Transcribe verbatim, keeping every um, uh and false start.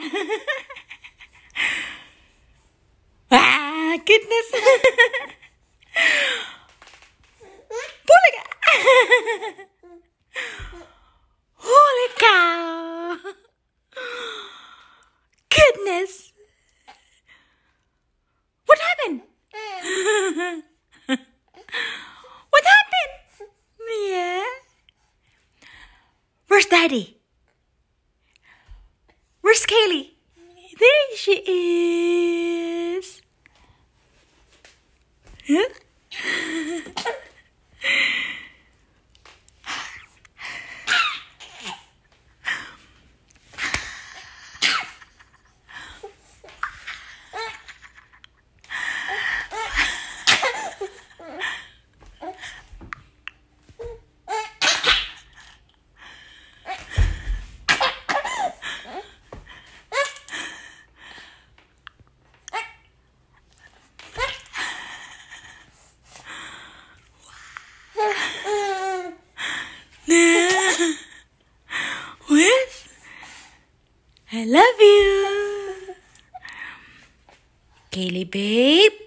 Ah, goodness. Bulaga. Holy cow. Goodness. What happened? What happened? Yeah. Where's Daddy? Where's Kaylee? There she is. Huh? I love you. Kaylee, babe.